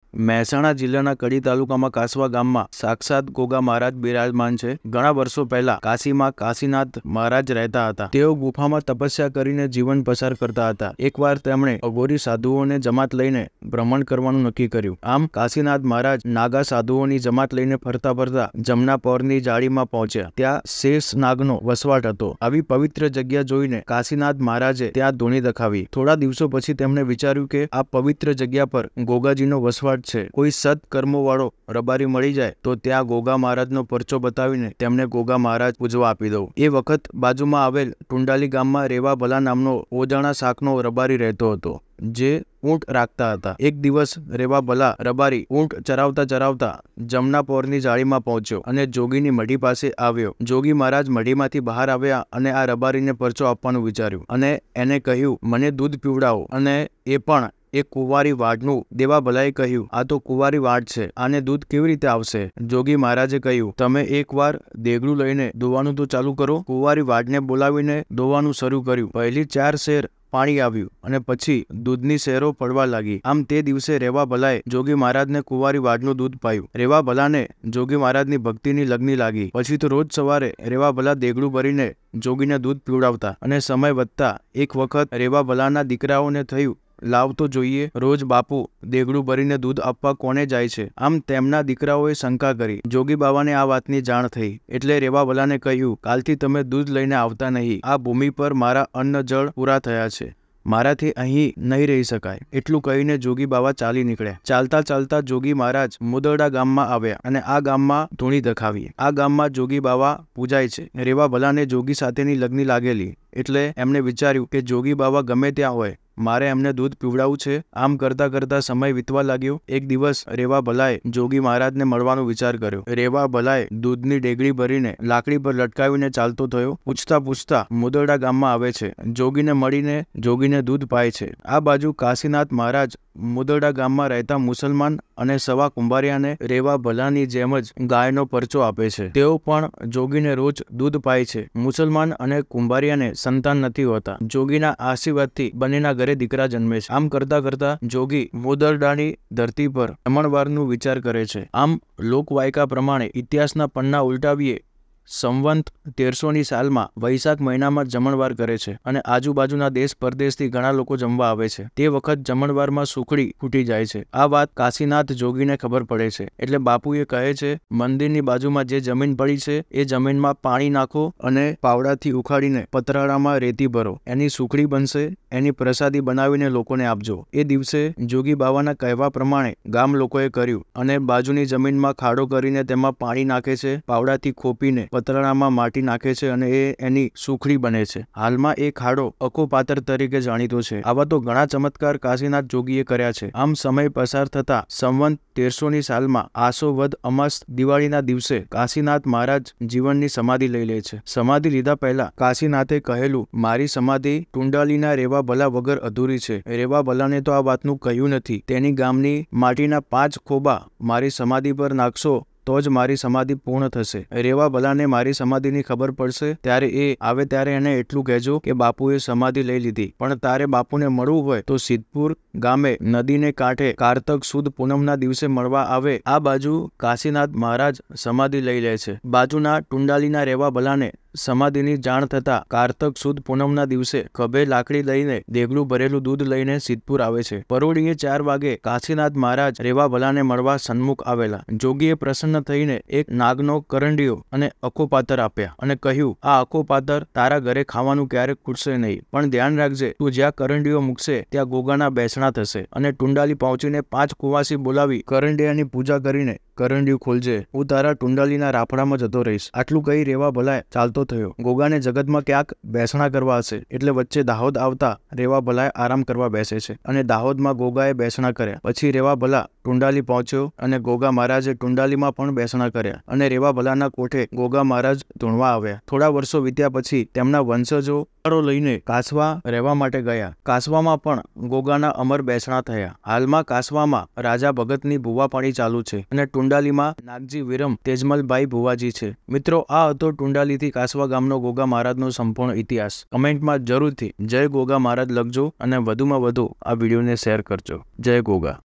મહેસાણા જિલ્લાના કડી તાલુકામાં કાસવા ગામમાં સાક્ષાત ગોગા મહારાજ બિરાજમાન છે। ઘણા વર્ષો પહેલા કાશીમાં કાશીનાથ મહારાજ રહેતા હતા। તેઓ ગુફામાં તપસ્યા કરીને જીવન પસાર કરતા હતા। એકવાર તેમણે અઘોરી સાધુઓને જમાત લઈને ભ્રમણ કરવાનું નક્કી કર્યું। આમ કાશીનાથ મહારાજ નાગા સાધુઓની જમાત લઈને ફરતા ફરતા જમનાપોરની જાળીમાં પહોંચ્યા। ત્યાં શેષ નાગનો વસવાટ હતો। આવી પવિત્ર જગ્યા જોઈને કાશીનાથ મહારાજે ત્યાં ધૂણી દખાવી। થોડા દિવસો પછી તેમણે વિચાર્યું કે આ પવિત્ર જગ્યા પર ગોગાજીનો વસવાટ છે। કોઈ સત્કર્મો વાળો રબારી મળી જાય તો ત્યાં ગોગા મહારાજનો પરચો બતાવીને તેમને ગોગા મહારાજ પૂજવા આપી દઉં। એ વખત બાજુમાં આવેલ ટુંડાલી ગામમાં રેવા ભલા નામનો ઓજાણા શાકનો રબારી રહેતો હતો, જે ઊંટ રાખતા હતા। એક દિવસ રેવા ભલા રબારી ઊંટ ચરાવતા ચરાવતા જમનાપોરની જાળીમાં પહોંચ્યો અને જોગીની મઢી પાસે આવ્યો। જોગી મહારાજ મઢીમાંથી બહાર આવ્યા અને આ રબારીને પરચો આપવાનું વિચાર્યું અને એને કહ્યું, મને દૂધ પીવડાવો, અને એ પણ એક કુંવારી વાડનું। દેવા ભલાએ કહ્યું, આ તો કુંવારી વાડ છે, આને દૂધ કેવી રીતે આવશે? જોગી મહારાજે કહ્યું, તમે એકવાર દેગડું લઈને દોવાનું તો ચાલુ કરો। કુંવારી વાડને બોલાવીને દોવાનું શરૂ કર્યું। પહેલી 4 શેર પાણી આવ્યું અને પછી દૂધની શેરો પડવા લાગી। આમ તે દિવસે રેવા ભલાએ જોગી મહારાજને કુંવારી વાડનું દૂધ પાયું। રેવા ભલાને જોગી મહારાજની ભક્તિની લગ્ની લાગી। પછી તો રોજ સવારે રેવા ભલા દેગડું ભરીને જોગીને દૂધ પીવડાવતા અને સમય વધતા એક વખત રેવા ભલાના દીકરાઓને થયું, લાવ તો જોઈએ, રોજ બાપુ દેગડું ભરીને દૂધ આપવા કોને જાય છે? આમ તેમના દીકરાઓએ શંકા કરી। જોગી બાવાને આ વાતની જાણ થઈ એટલે રેવા ભલાને કહ્યું, કાલથી તમે દૂધ લઈને આવતા નહીં। આ ભૂમિ પર મારા અન્ન જળ પૂરા થયા છે, મારાથી અહીં નહીં રહી શકાય। એટલું કહીને જોગી બાવા ચાલી નીકળ્યા। ચાલતા ચાલતા જોગી મહારાજ મુદરડા ગામમાં આવ્યા અને આ ગામમાં ધૂણી દખાવી। આ ગામમાં જોગી બાવા પૂજાય છે। રેવા ભલાને જોગી સાથેની લગ્ની લાગેલી એટલે એમણે વિચાર્યું કે જોગી બાવા ગમે ત્યાં હોય, મારે એમને દૂધ પીવડાવવું છે। આમ કરતા કરતા સમય વીતવા લાગ્યો। એક દિવસ રેવા ભલાએ જોગી મહારાજને મળવાનો વિચાર કર્યો। રેવા ભલાએ દૂધની ડેગડી ભરીને લાકડી પર લટકાવીને ચાલતો થયો। પૂછતા પૂછતા મુદરડા ગામમાં આવે છે। જોગીને મળીને જોગીને દૂધ પાય છે। આ બાજુ કાશીનાથ મહારાજ મુદરડા ગામમાં રહેતા મુસલમાન અને સવા કુંભારિયાને રેવા ભલાની જેમ જ ગાયનો પરચો આપે છે। તેઓ પણ જોગીને રોજ દૂધ પાય છે। મુસલમાન અને કુંભારિયાને સંતાન નથી હોતા। જોગીના આશીર્વાદથી બંનેના ઘરે દીકરા જન્મે છે। આમ કરતા કરતા જોગી મુદરડાની ધરતી પર જમણવારનું વિચાર કરે છે। આમ લોકવાયકા પ્રમાણે ઇતિહાસના પન્ના ઉલટાવીએ સંવંત 1300ની સાલમાં વૈશાખ મહિનામાં જમણવાર કરે છે અને આજુબાજુના દેશ પરદેશથી ઘણા લોકો જમવા આવે છે। તે વખત જમણવારમાં સુખડી ફૂટી જાય છે। આ વાત કાશીનાથ જોગીને ખબર પડે છે એટલે બાપુએ કહે છે, મંદિરની બાજુમાં જે જમીન પડી છે એ જમીનમાં પાણી નાખો અને પાવડાથી ઉખાડીને પતરાળામાં રેતી ભરો, એની સુખડી બનશે, એની પ્રસાદી બનાવીને લોકોને આપજો। એ દિવસે જોગી બાવાના કહેવા પ્રમાણે ગામ લોકોએ કર્યું અને બાજુની જમીનમાં ખાડો કરીને તેમાં પાણી નાખે છે, પાવડાથી ખોપીને પતરાળામાં માટી નાખે છે અને એની સુખડી બને છે। હાલમાં એ ખાડો અકોપાતર તરીકે જાણીતો છે। આવા તો ઘણા ચમત્કાર કાશીનાથ જોગીએ કર્યા છે। આમ સમય પસાર થતા સંવંત 1300ની સાલમાં આસો વદ અમાસ દિવાળીના દિવસે કાશીનાથ મહારાજ જીવનની સમાધિ લઈ લે છે। સમાધિ લીધા પહેલા કાશીનાથે કહેલું, મારી સમાધિ ટુંડાલીના રેવા ભલા વગર અધૂરી છે। રેવા ભલાને તો આ વાતનું કહ્યું નથી। તેની ગામની માટીના 5 ખોબા મારી સમાધિ પર નાખશો તો જ મારી સમાધિ પૂર્ણ થશે। રેવા ભલાને મારી સમાધિની ખબર પડશે ત્યારે એ આવે ત્યારે એને એટલું કહેજો કે બાપુએ સમાધિ લઈ લીધી, પણ તારે બાપુને મળવું હોય તો સિદ્ધપુર ગામે નદીને કાંઠે કારતક સુદ પૂનમના દિવસે મળવા આવે। આ બાજુ કાશીનાથ મહારાજ સમાધિ લઈ લે છે। બાજુના ટુંડાલીના રેવા ભલાને સમાધિની જાણ થતા કારતક સુદ પૂનમના દિવસે ખભે લાકડી લઈને દેગડું ભરેલું દૂધ લઈને સિદ્ધપુર આવે છે। પરોઢીએ 4 વાગે કાશીનાથ મહારાજ રેવા ભલાને મળવા સન્મુખ આવેલા। જોગીએ પ્રસન્ન થઈને એક નાગનો કરંડિયો અને અકોપાતર આપ્યા અને કહ્યું, આ અકોપાતર તારા ઘરે ખાવાનું ક્યારેક ખૂટશે નહીં, પણ ધ્યાન રાખજે, તું જ્યાં કરંડિયો મૂકશે ત્યાં ગોગાના બેસણા થશે। અને ટુંડાલી પહોંચીને 5 કુવાસી બોલાવી કરંડિયાની પૂજા કરીને કરંડિયું ખોલજે, હું તારા ટુંડાલીના રાફડામાં જતો રહીશ। આટલું કહી રેવા ભલાએ ચાલતો થયો। ગોગાને જગતમાં ક્યાંક બેસણા કરવા હશે એટલે વચ્ચે દાહોદ આવતા રેવા ભલાએ આરામ કરવા બેસે છે અને દાહોદમાં ગોગાએ બેસણા કર્યા। પછી રેવા ભલા ટુંડાલી પહોંચ્યો અને ગોગા મહારાજે ટુંડાલીમાં પણ બેસણા કર્યા અને રેવા ભલાના કોઠે ગોગા મહારાજ ધૂણવા આવ્યા। થોડા વર્ષો વીત્યા પછી તેમના વંશજો લઈને કાસવા રહેવા માટે ગયા। કાસવામાં પણ ગોગાના અમર બેસણા થયા। હાલમાં કાસવામાં રાજા ભગતની ભુવાપાણી ચાલુ છે અને ટુંડાલીમાં નાગજી વિરમ તેજમલભાઈ ભુવાજી છે। મિત્રો, આ હતો ટુંડાલીથી કાસવા ગામનો ગોગા મહારાજનો સંપૂર્ણ ઇતિહાસ। કમેન્ટમાં જરૂરથી જય ગોગા મહારાજ લખજો અને વધુમાં વધુ આ વિડીયોને શેર કરજો। જય ગોગા।